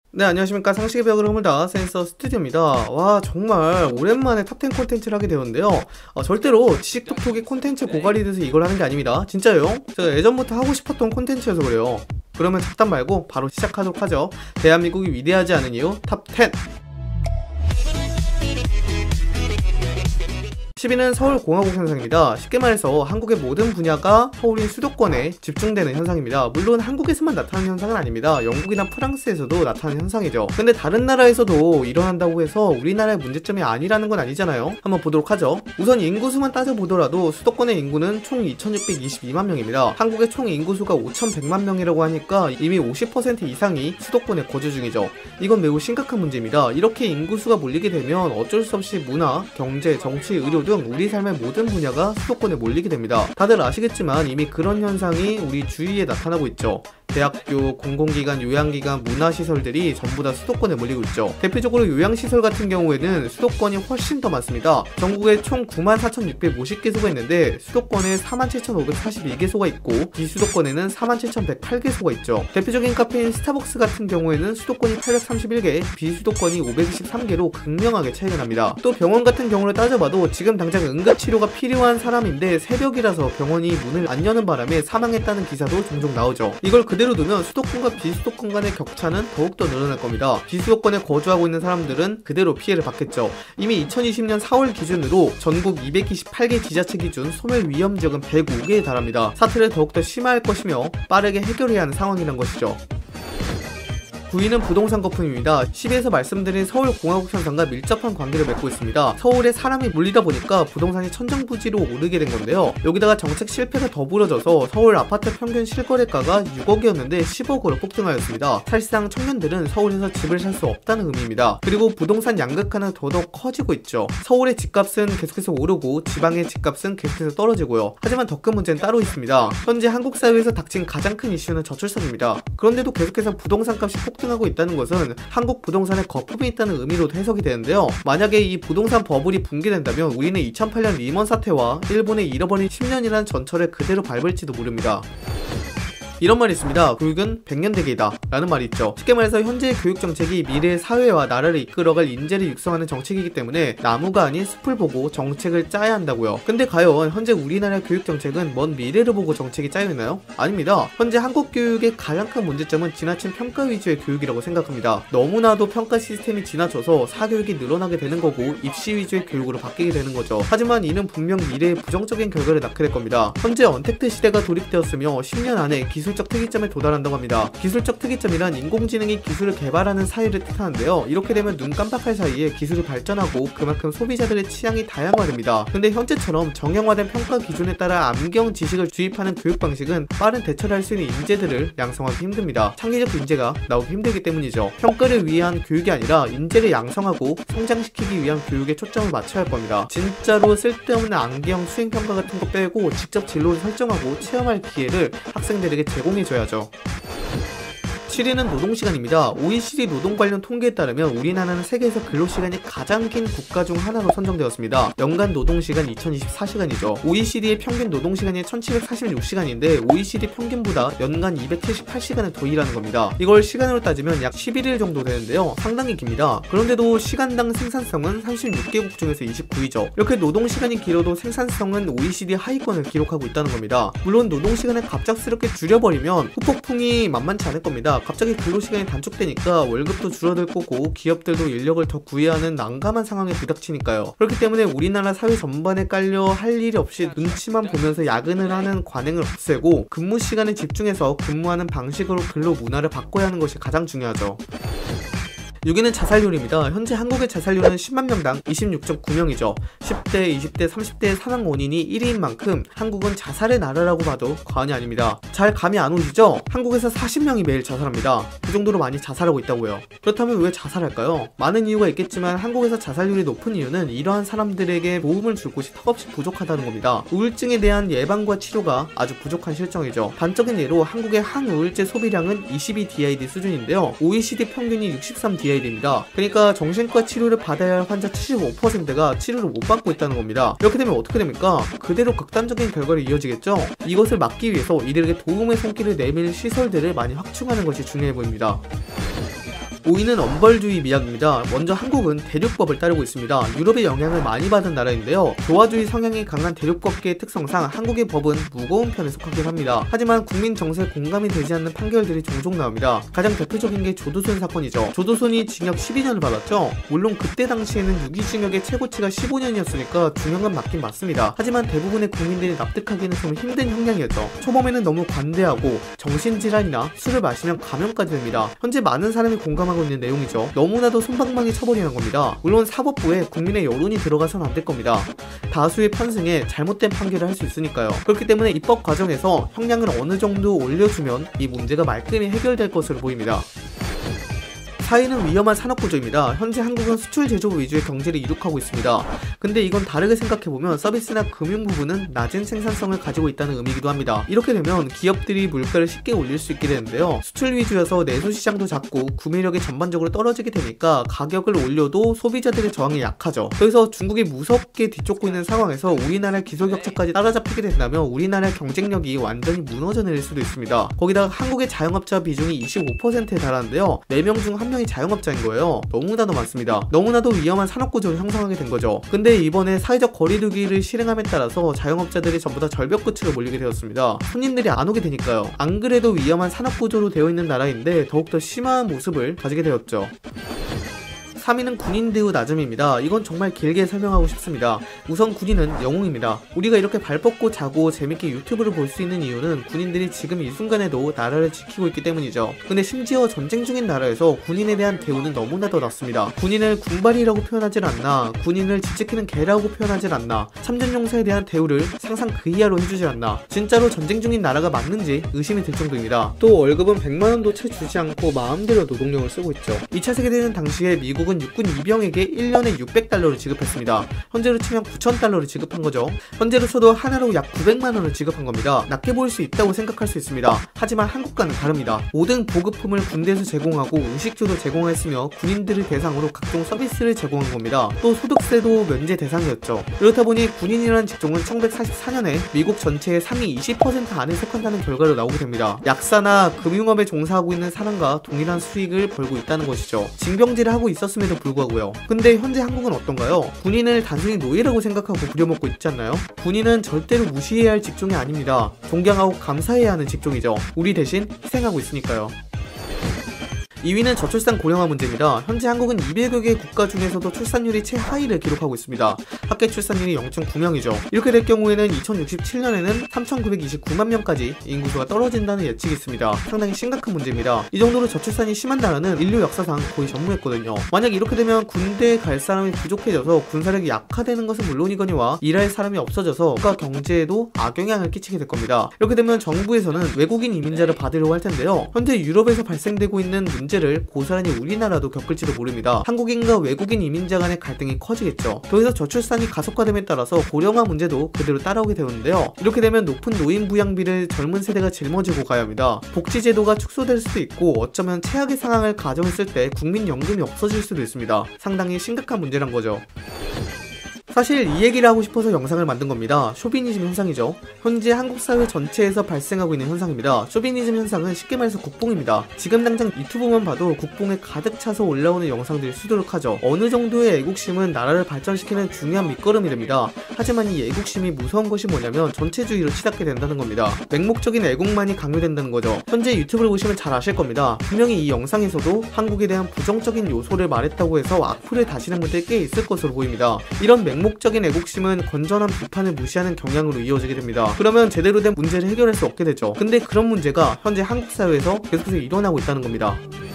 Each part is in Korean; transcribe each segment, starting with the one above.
네, 안녕하십니까. 상식의 벽을 허물다 센서 스튜디오입니다. 와, 정말 오랜만에 탑10 콘텐츠를 하게 되었는데요. 절대로 지식톡톡이 콘텐츠 고갈이 돼서 이걸 하는 게 아닙니다. 진짜요. 제가 예전부터 하고 싶었던 콘텐츠여서 그래요. 그러면 잡담 말고 바로 시작하도록 하죠. 대한민국이 위대하지 않은 이유 탑10. 10위는 서울공화국 현상입니다. 쉽게 말해서 한국의 모든 분야가 서울인 수도권에 집중되는 현상입니다. 물론 한국에서만 나타나는 현상은 아닙니다. 영국이나 프랑스에서도 나타나는 현상이죠. 근데 다른 나라에서도 일어난다고 해서 우리나라의 문제점이 아니라는 건 아니잖아요. 한번 보도록 하죠. 우선 인구수만 따져보더라도 수도권의 인구는 총 2622만 명입니다. 한국의 총 인구수가 5100만 명이라고 하니까 이미 50% 이상이 수도권에 거주 중이죠. 이건 매우 심각한 문제입니다. 이렇게 인구수가 몰리게 되면 어쩔 수 없이 문화, 경제, 정치, 의료 등 우리 삶의 모든 분야가 수도권에 몰리게 됩니다. 다들 아시겠지만 이미 그런 현상이 우리 주위에 나타나고 있죠. 대학교, 공공기관, 요양기관, 문화시설들이 전부 다 수도권에 몰리고 있죠. 대표적으로 요양시설 같은 경우에는 수도권이 훨씬 더 많습니다. 전국에 총 94,650개소가 있는데 수도권에 47,542개소가 있고 비수도권에는 47,108개소가 있죠. 대표적인 카페인 스타벅스 같은 경우에는 수도권이 831개, 비수도권이 523개로 극명하게 차이가 납니다. 또 병원 같은 경우를 따져봐도 지금 당장 응급치료가 필요한 사람인데 새벽이라서 병원이 문을 안 여는 바람에 사망했다는 기사도 종종 나오죠. 이걸 그대로 두면 수도권과 비수도권 간의 격차는 더욱더 늘어날 겁니다. 비수도권에 거주하고 있는 사람들은 그대로 피해를 받겠죠. 이미 2020년 4월 기준으로 전국 228개 지자체 기준 소멸 위험 지역은 105개에 달합니다. 사태를 더욱더 심화할 것이며 빠르게 해결해야 하는 상황이란 것이죠. 9위는 부동산 거품입니다. 10위에서 말씀드린 서울공화국 현상과 밀접한 관계를 맺고 있습니다. 서울에 사람이 몰리다 보니까 부동산이 천정부지로 오르게 된 건데요. 여기다가 정책 실패가 더불어져서 서울 아파트 평균 실거래가가 6억이었는데 10억으로 폭등하였습니다. 사실상 청년들은 서울에서 집을 살 수 없다는 의미입니다. 그리고 부동산 양극화는 더더욱 커지고 있죠. 서울의 집값은 계속해서 오르고 지방의 집값은 계속해서 떨어지고요. 하지만 더 큰 문제는 따로 있습니다. 현재 한국 사회에서 닥친 가장 큰 이슈는 저출산입니다. 그런데도 계속해서 부동산 값이 폭등하고 있다는 것은 한국 부동산에 거품이 있다는 의미로도 해석이 되는데요. 만약에 이 부동산 버블이 붕괴된다면 우리는 2008년 리먼 사태와 일본의 잃어버린 10년이라는 전철을 그대로 밟을지도 모릅니다. 이런 말이 있습니다. 교육은 100년대계이다 라는 말이 있죠. 쉽게 말해서 현재의 교육정책이 미래의 사회와 나라를 이끌어갈 인재를 육성하는 정책이기 때문에 나무가 아닌 숲을 보고 정책을 짜야 한다고요. 근데 과연 현재 우리나라의 교육정책은 먼 미래를 보고 정책이 짜여있나요? 아닙니다. 현재 한국 교육의 가장 큰 문제점은 지나친 평가 위주의 교육이라고 생각합니다. 너무나도 평가 시스템이 지나쳐서 사교육이 늘어나게 되는 거고 입시 위주의 교육으로 바뀌게 되는 거죠. 하지만 이는 분명 미래에 부정적인 결과를 낳게 될 겁니다. 현재 언택트 시대가 도입되었으며 10년 안에 기술적 특이점에 도달한다고 합니다. 기술적 특이점이란 인공지능이 기술을 개발하는 사이를 뜻하는데요. 이렇게 되면 눈 깜빡할 사이에 기술이 발전하고 그만큼 소비자들의 취향이 다양화됩니다. 근데 현재처럼 정형화된 평가 기준에 따라 암경 지식을 주입하는 교육 방식은 빠른 대처를 할 수 있는 인재들을 양성하기 힘듭니다. 창의적 인재가 나오기 힘들기 때문이죠. 평가를 위한 교육이 아니라 인재를 양성하고 성장시키기 위한 교육에 초점을 맞춰야 할 겁니다. 진짜로 쓸데없는 암경 수행평가 같은 거 빼고 직접 진로를 설정하고 체험할 기회를 학생들에게 제공해줘야죠. 7위는 노동시간입니다. OECD 노동 관련 통계에 따르면 우리나라는 세계에서 근로시간이 가장 긴 국가 중 하나로 선정되었습니다. 연간 노동시간 2024시간이죠. OECD의 평균 노동시간이 1746시간인데 OECD 평균보다 연간 278시간을 더 일하는 겁니다. 이걸 시간으로 따지면 약 11일 정도 되는데요. 상당히 깁니다. 그런데도 시간당 생산성은 36개국 중에서 29위죠. 이렇게 노동시간이 길어도 생산성은 OECD 하위권을 기록하고 있다는 겁니다. 물론 노동시간을 갑작스럽게 줄여버리면 후폭풍이 만만치 않을 겁니다. 갑자기 근로시간이 단축되니까 월급도 줄어들 거고 기업들도 인력을 더 구해야 하는 난감한 상황에 부닥치니까요. 그렇기 때문에 우리나라 사회 전반에 깔려 할 일이 없이 눈치만 보면서 야근을 하는 관행을 없애고 근무 시간에 집중해서 근무하는 방식으로 근로 문화를 바꿔야 하는 것이 가장 중요하죠. 6위는 자살률입니다. 현재 한국의 자살률은 10만 명당 26.9명이죠. 10대, 20대, 30대의 사망 원인이 1위인 만큼 한국은 자살의 나라라고 봐도 과언이 아닙니다. 잘 감이 안 오시죠? 한국에서 40명이 매일 자살합니다. 그 정도로 많이 자살하고 있다고요. 그렇다면 왜 자살할까요? 많은 이유가 있겠지만 한국에서 자살률이 높은 이유는 이러한 사람들에게 도움을 줄 곳이 턱없이 부족하다는 겁니다. 우울증에 대한 예방과 치료가 아주 부족한 실정이죠. 단적인 예로 한국의 항우울제 소비량은 22DID 수준인데요. OECD 평균이 63DID DID입니다. 그러니까 정신과 치료를 받아야 할 환자 75%가 치료를 못 받고 있다는 겁니다. 이렇게 되면 어떻게 됩니까? 그대로 극단적인 결과로 이어지겠죠? 이것을 막기 위해서 이들에게 도움의 손길을 내밀 시설들을 많이 확충하는 것이 중요해 보입니다. 5위는 엄벌주의 미학입니다. 먼저 한국은 대륙법을 따르고 있습니다. 유럽의 영향을 많이 받은 나라인데요. 교화주의 성향이 강한 대륙법계의 특성상 한국의 법은 무거운 편에 속하긴 합니다. 하지만 국민 정서에 공감이 되지 않는 판결들이 종종 나옵니다. 가장 대표적인 게 조두순 사건이죠. 조두순이 징역 12년을 받았죠. 물론 그때 당시에는 유기징역의 최고치가 15년이었으니까 중형은 맞긴 맞습니다. 하지만 대부분의 국민들이 납득하기는 좀 힘든 형량이었죠. 초범에는 너무 관대하고 정신질환이나 술을 마시면 감형까지 됩니다. 현재 많은 사람이 공감하고 있는 내용이죠. 너무나도 솜방망이 처벌이란 겁니다. 물론 사법부에 국민의 여론이 들어가선 안 될 겁니다. 다수의 편승에 잘못된 판결을 할 수 있으니까요. 그렇기 때문에 입법 과정에서 형량을 어느 정도 올려주면 이 문제가 말끔히 해결될 것으로 보입니다. 4위는 위험한 산업구조입니다. 현재 한국은 수출 제조 위주의 경제를 이룩하고 있습니다. 근데 이건 다르게 생각해보면 서비스나 금융 부분은 낮은 생산성을 가지고 있다는 의미이기도 합니다. 이렇게 되면 기업들이 물가를 쉽게 올릴 수 있게 되는데요. 수출 위주여서 내수 시장도 작고 구매력이 전반적으로 떨어지게 되니까 가격을 올려도 소비자들의 저항이 약하죠. 그래서 중국이 무섭게 뒤쫓고 있는 상황에서 우리나라의 기술격차까지 따라잡히게 된다면 우리나라의 경쟁력이 완전히 무너져 내릴 수도 있습니다. 거기다가 한국의 자영업자 비중이 25%에 달하는데요. 4명 중 1명이 자영업자인 거예요. 너무나도 많습니다. 너무나도 위험한 산업구조를 형성하게 된 거죠. 근데 이번에 사회적 거리두기를 실행함에 따라서 자영업자들이 전부 다 절벽 끝으로 몰리게 되었습니다. 손님들이 안 오게 되니까요. 안 그래도 위험한 산업구조로 되어 있는 나라인데 더욱더 심한 모습을 가지게 되었죠. 3위는 군인 대우 낮음입니다. 이건 정말 길게 설명하고 싶습니다. 우선 군인은 영웅입니다. 우리가 이렇게 발 뻗고 자고 재밌게 유튜브를 볼 수 있는 이유는 군인들이 지금 이 순간에도 나라를 지키고 있기 때문이죠. 근데 심지어 전쟁 중인 나라에서 군인에 대한 대우는 너무나도 낮습니다. 군인을 군발이라고 표현하질 않나, 군인을 집지키는 개라고 표현하질 않나, 참전용사에 대한 대우를 상상 그 이하로 해주질 않나, 진짜로 전쟁 중인 나라가 맞는지 의심이 들 정도입니다. 또 월급은 100만원도 채 주지 않고 마음대로 노동력을 쓰고 있죠. 2차 세계대전 당시에 미국은 육군 이병에게 1년에 600달러를 지급했습니다. 현재로 치면 9,000달러를 지급한 거죠. 현재로서도 하나로 약 900만원을 지급한 겁니다. 낮게 보일 수 있다고 생각할 수 있습니다. 하지만 한국과는 다릅니다. 모든 보급품을 군대에서 제공하고 의식주도 제공했으며 군인들을 대상으로 각종 서비스를 제공한 겁니다. 또 소득세도 면제 대상이었죠. 그렇다 보니 군인이라는 직종은 1944년에 미국 전체의 상위 20% 안에 속한다는 결과로 나오게 됩니다. 약사나 금융업에 종사하고 있는 사람과 동일한 수익을 벌고 있다는 것이죠. 징병제를 하고 있었음에도 불구하고요. 근데 현재 한국은 어떤가요? 군인을 단순히 노예라고 생각하고 부려먹고 있지 않나요? 군인은 절대로 무시해야 할 직종이 아닙니다. 존경하고 감사해야 하는 직종이죠. 우리 대신 희생하고 있으니까요. 2위는 저출산 고령화 문제입니다. 현재 한국은 200여 개 국가 중에서도 출산율이 최하위를 기록하고 있습니다. 합계 출산율이 0.9명이죠. 이렇게 될 경우에는 2067년에는 3,929만 명까지 인구수가 떨어진다는 예측이 있습니다. 상당히 심각한 문제입니다. 이 정도로 저출산이 심한 나라는 인류 역사상 거의 전무했거든요. 만약 이렇게 되면 군대에 갈 사람이 부족해져서 군사력이 약화되는 것은 물론이거니와 일할 사람이 없어져서 국가 경제에도 악영향을 끼치게 될 겁니다. 이렇게 되면 정부에서는 외국인 이민자를 받으려고 할 텐데요. 현재 유럽에서 발생되고 있는 문제를 고스란히 우리나라도 겪을지도 모릅니다. 한국인과 외국인 이민자 간의 갈등이 커지겠죠. 더해서 저출산이 가속화됨에 따라서 고령화 문제도 그대로 따라오게 되는데요. 이렇게 되면 높은 노인 부양비를 젊은 세대가 짊어지고 가야 합니다. 복지제도가 축소될 수도 있고 어쩌면 최악의 상황을 가정했을 때 국민연금이 없어질 수도 있습니다. 상당히 심각한 문제란 거죠. 사실 이 얘기를 하고 싶어서 영상을 만든 겁니다. 쇼비니즘 현상이죠. 현재 한국 사회 전체에서 발생하고 있는 현상입니다. 쇼비니즘 현상은 쉽게 말해서 국뽕입니다. 지금 당장 유튜브만 봐도 국뽕에 가득 차서 올라오는 영상들이 수두룩하죠. 어느 정도의 애국심은 나라를 발전시키는 중요한 밑거름이 됩니다. 하지만 이 애국심이 무서운 것이 뭐냐면 전체주의로 치닫게 된다는 겁니다. 맹목적인 애국만이 강요된다는 거죠. 현재 유튜브를 보시면 잘 아실 겁니다. 분명히 이 영상에서도 한국에 대한 부정적인 요소를 말했다고 해서 악플을 다시는 분들이 꽤 있을 것으로 보입니다. 이런 맹목적인 애국심은 건전한 비판을 무시하는 경향으로 이어지게 됩니다. 그러면 제대로 된 문제를 해결할 수 없게 되죠. 근데 그런 문제가 현재 한국 사회에서 계속해서 일어나고 있다는 겁니다.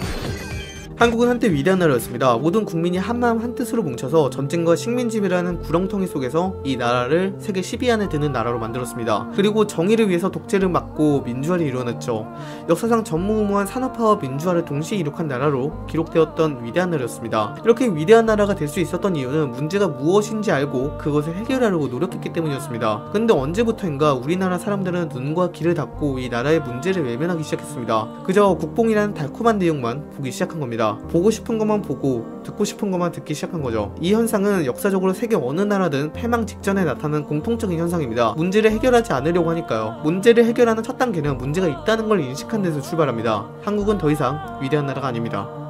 한국은 한때 위대한 나라였습니다. 모든 국민이 한마음 한뜻으로 뭉쳐서 전쟁과 식민지배라는 구렁텅이 속에서 이 나라를 세계 10위 안에 드는 나라로 만들었습니다. 그리고 정의를 위해서 독재를 막고 민주화를 이뤄냈죠. 역사상 전무후무한 산업화와 민주화를 동시에 이룩한 나라로 기록되었던 위대한 나라였습니다. 이렇게 위대한 나라가 될 수 있었던 이유는 문제가 무엇인지 알고 그것을 해결하려고 노력했기 때문이었습니다. 근데 언제부터인가 우리나라 사람들은 눈과 귀를 닫고 이 나라의 문제를 외면하기 시작했습니다. 그저 국뽕이라는 달콤한 내용만 보기 시작한 겁니다. 보고 싶은 것만 보고 듣고 싶은 것만 듣기 시작한 거죠. 이 현상은 역사적으로 세계 어느 나라든 패망 직전에 나타나는 공통적인 현상입니다. 문제를 해결하지 않으려고 하니까요. 문제를 해결하는 첫 단계는 문제가 있다는 걸 인식한 데서 출발합니다. 한국은 더 이상 위대한 나라가 아닙니다.